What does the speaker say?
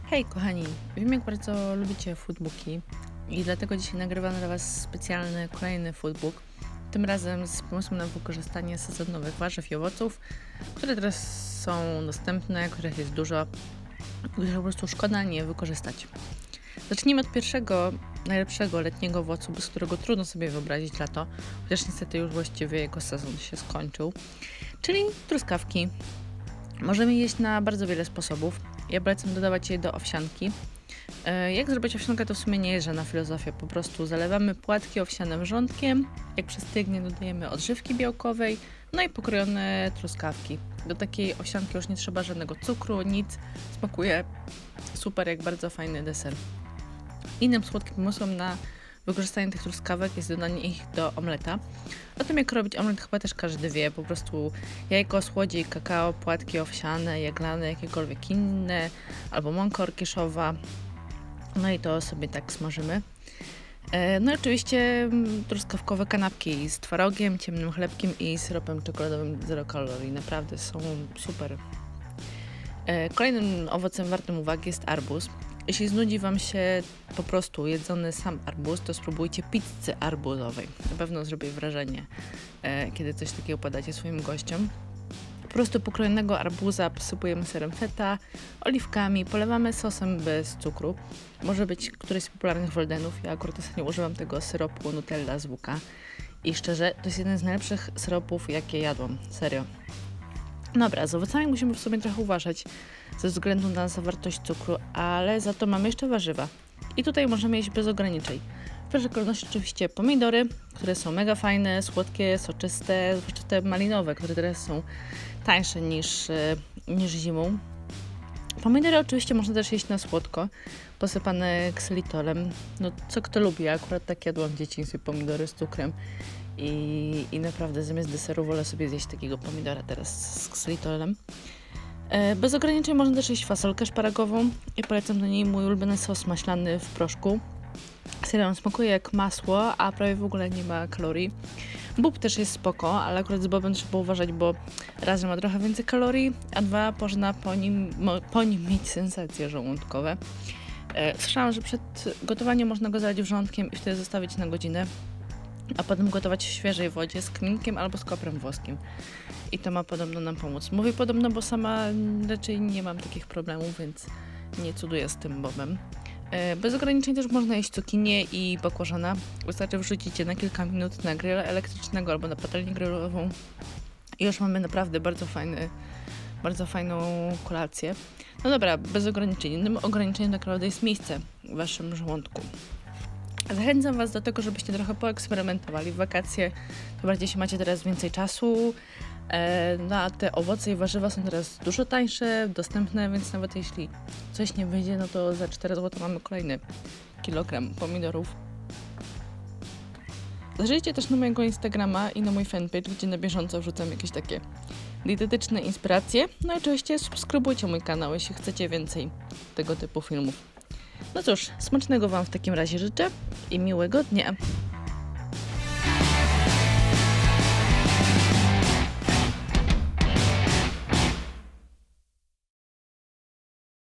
Hej kochani, wiem jak bardzo lubicie foodbooki i dlatego dzisiaj nagrywam dla Was specjalny kolejny foodbook. Tym razem z pomysłem na wykorzystanie sezonowych warzyw i owoców, które teraz są dostępne, których jest dużo, których po prostu szkoda nie wykorzystać. Zacznijmy od pierwszego, najlepszego letniego owocu, bez którego trudno sobie wyobrazić lato, chociaż niestety już właściwie jego sezon się skończył, czyli truskawki. Możemy jeść na bardzo wiele sposobów. Ja polecam dodawać je do owsianki. Jak zrobić owsiankę, to w sumie nie jest żadna filozofia. Po prostu zalewamy płatki owsianym wrzątkiem. Jak przestygnie, dodajemy odżywki białkowej, no i pokrojone truskawki. Do takiej owsianki już nie trzeba żadnego cukru, nic. Smakuje super, jak bardzo fajny deser. Innym słodkim pomysłem na wykorzystanie tych truskawek jest dodanie ich do omleta. O tym, jak robić omlet, chyba też każdy wie. Po prostu jajko, słodzik, kakao, płatki owsiane, jaglane, jakiekolwiek inne, albo mąka orkieszowa. No i to sobie tak smażymy. No i oczywiście truskawkowe kanapki z twarogiem, ciemnym chlebkiem i syropem czekoladowym 0 kalorii. Naprawdę są super. Kolejnym owocem wartym uwagi jest arbuz. Jeśli znudzi Wam się po prostu jedzony sam arbuz, to spróbujcie pizzy arbuzowej. Na pewno zrobi wrażenie, kiedy coś takiego podacie swoim gościom. Po prostu pokrojonego arbuza posypujemy serem feta, oliwkami, polewamy sosem bez cukru. Może być któryś z popularnych Waldenów. Ja akurat ostatnio używam tego syropu Nutella z łuka. I szczerze, to jest jeden z najlepszych syropów, jakie jadłam. Serio. Dobra, z owocami musimy w sobie trochę uważać ze względu na zawartość cukru, ale za to mamy jeszcze warzywa. I tutaj możemy jeść bez ograniczeń. W pierwszej kolejności oczywiście pomidory, które są mega fajne, słodkie, soczyste, zwłaszcza te malinowe, które teraz są tańsze niż zimą. Pomidory oczywiście można też jeść na słodko, posypane ksylitolem. No co kto lubi, ja akurat tak jadłam w dzieciństwie pomidory z cukrem. I naprawdę zamiast deseru wolę sobie zjeść takiego pomidora teraz z ksylitolem. Bez ograniczeń można też jeść fasolkę szparagową i polecam do niej mój ulubiony sos maślany w proszku. Serio, on smakuje jak masło, a prawie w ogóle nie ma kalorii. Bób też jest spoko, ale akurat z bobem trzeba uważać, bo raz, że ma trochę więcej kalorii, a dwa, można po nim mieć sensacje żołądkowe. Słyszałam, że przed gotowaniem można go zalać wrzątkiem i wtedy zostawić na godzinę, a potem gotować w świeżej wodzie z kminkiem albo z koprem włoskim. I to ma podobno nam pomóc. Mówię podobno, bo sama raczej nie mam takich problemów, więc nie cuduję z tym bobem. Bez ograniczeń też można jeść cukinię i bakłażana. Wystarczy wrzucić je na kilka minut na grilla elektrycznego albo na patelnię grillową i już mamy naprawdę bardzo fajną kolację. No dobra, bez ograniczeń. Innym ograniczeniem tak naprawdę jest miejsce w waszym żołądku. Zachęcam Was do tego, żebyście trochę poeksperymentowali. W wakacje to bardziej się macie teraz więcej czasu. No a te owoce i warzywa są teraz dużo tańsze, dostępne, więc nawet jeśli coś nie wyjdzie, no to za 4 zł mamy kolejny kilogram pomidorów. Zajrzyjcie też na mojego Instagrama i na mój fanpage, gdzie na bieżąco wrzucam jakieś takie dietetyczne inspiracje. No i oczywiście subskrybujcie mój kanał, jeśli chcecie więcej tego typu filmów. No cóż, smacznego Wam w takim razie życzę i miłego dnia.